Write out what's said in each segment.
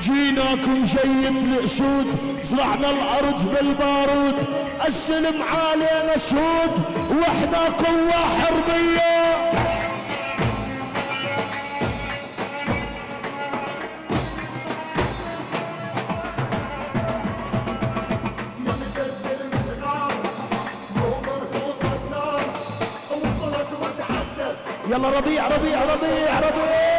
جيناكم جيت الاسود، زرعنا الارض بالبارود، السلم علينا سود واحنا قوة حربية. يلا ربيع ربيع ربيع ربيع.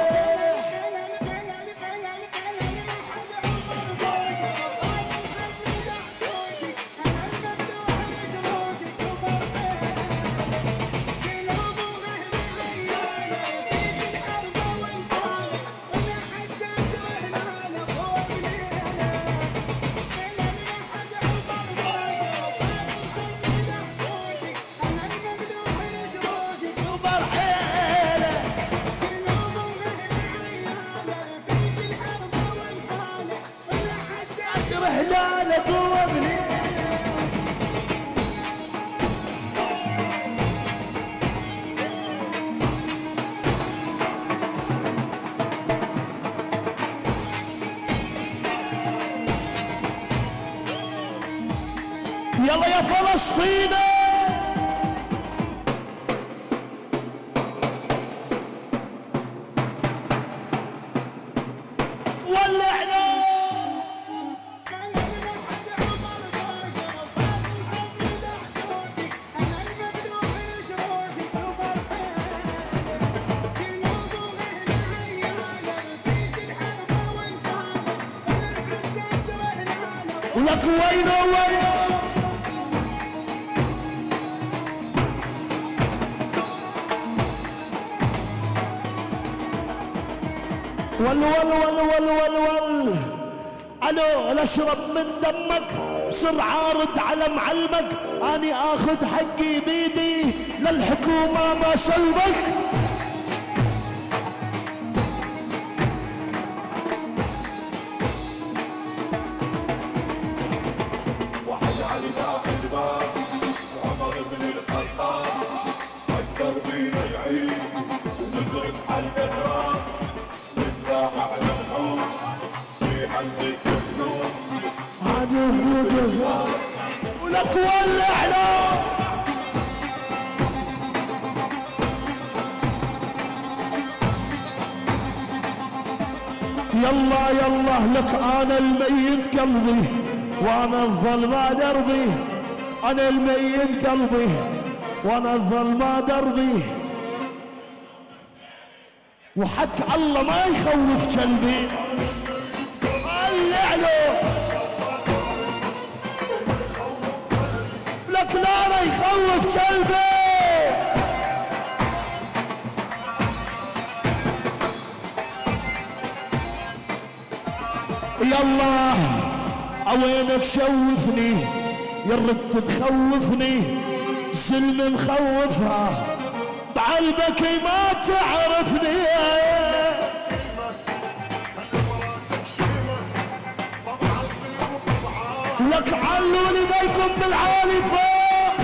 يلا يا فلسطين ولعنا. ولك وينه وينه ول ول ول ول ول ول. الو لاشرب من دمك، صر عارض على معلمك، اني اخذ حقي بيدي للحكومه ما سلبك. وحد علي باحد باب وعمر بن الخطاب فكر بينا يعيد ونضرب على الاضراب على الحوم في حلقة النوم هادي وحدوده ولك ولعنا. يلا يلا لك انا الميت قلبي وانا الظلمة دربي، انا الميت قلبي وانا الظلمة دربي، وحق الله ما يخوف كلبي. ولع له لك لا ما يخوف كلبي. يلا اوينك شوفني يرد تخوفني، سلم مخوفها بعلبك ما تعرفني. لك علوني بيكم بالعالي فوق.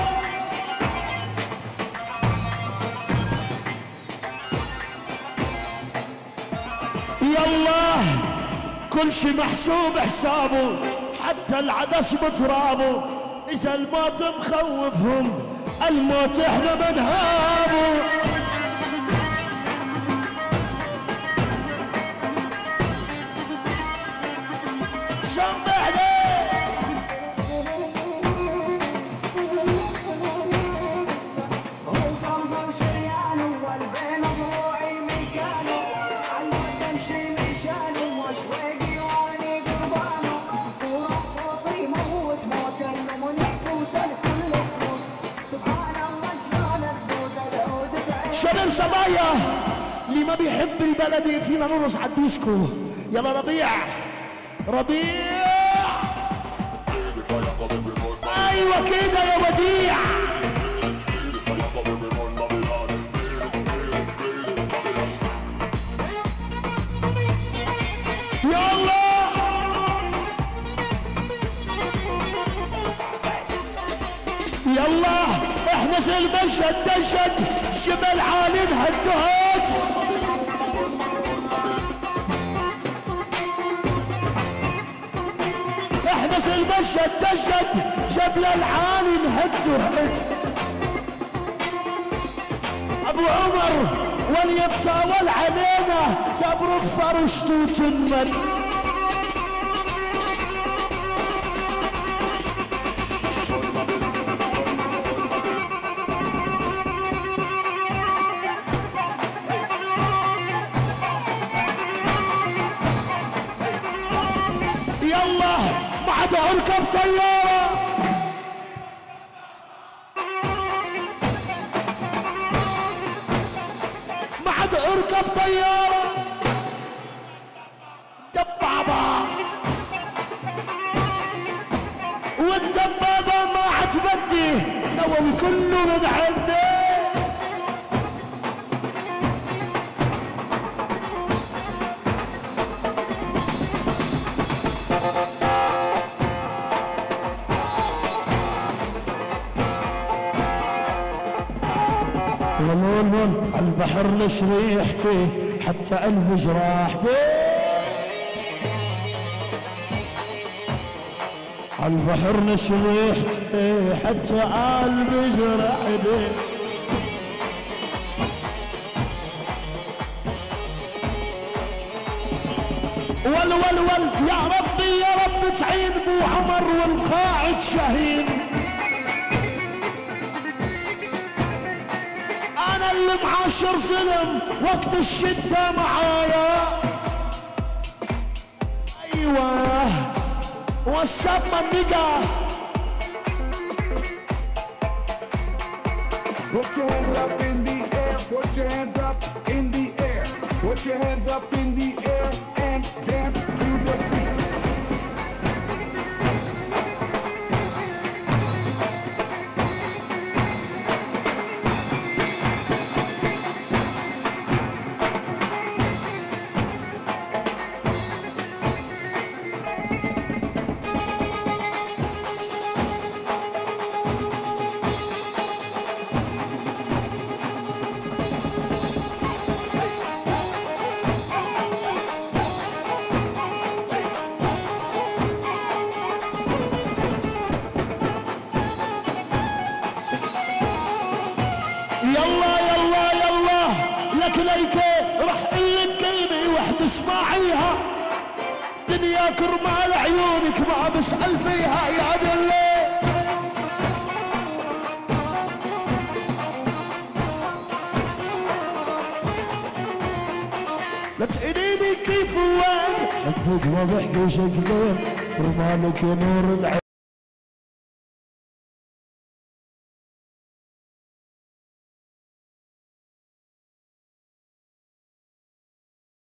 يلا كل شي محسوب حسابه، حتى العدس بترابه، اذا الموت مخوفهم الموت احنا منهابه. سمعني شباب صبايا اللي ما بيحب البلدي فينا نرقص على الديسكو. يلا ربيع ربيع ايوه كده يا وديع. يلا يلا احنا زي المشهد دشد جبل عالي بهالدهات. نزل بشت دشت جبل العالي انهد وهد. ابو عمر وليتطاول علينا قبر فرشت وتنمد. يلا ما عاد اركب طياره. ما عاد اركب طياره. دبابه والدبابه ما عاد بدي نووي كله من عندي. عالبحر ليش ريحتي حتى قلبي جراحتي. عالبحر ليش ريحتي حتى قلبي جراحتي. ول ول ول يا ربي يا رب تعين ابو عمر والقائد شهيد. اللي معاشر سلم وقت الشدة معايا. ايوه والسما النقا. Put your hands up in the air, put your hands up in the air, put your hands up in the air and dance to the beat. ليكي رح قلك كلمة وحدة اسمعيها. دنيا كرمال عيونك ما بسأل فيها يا دلي. لا تسأليني كيف وين حبك ما بحكي شكلين. كرمالك يا نور العين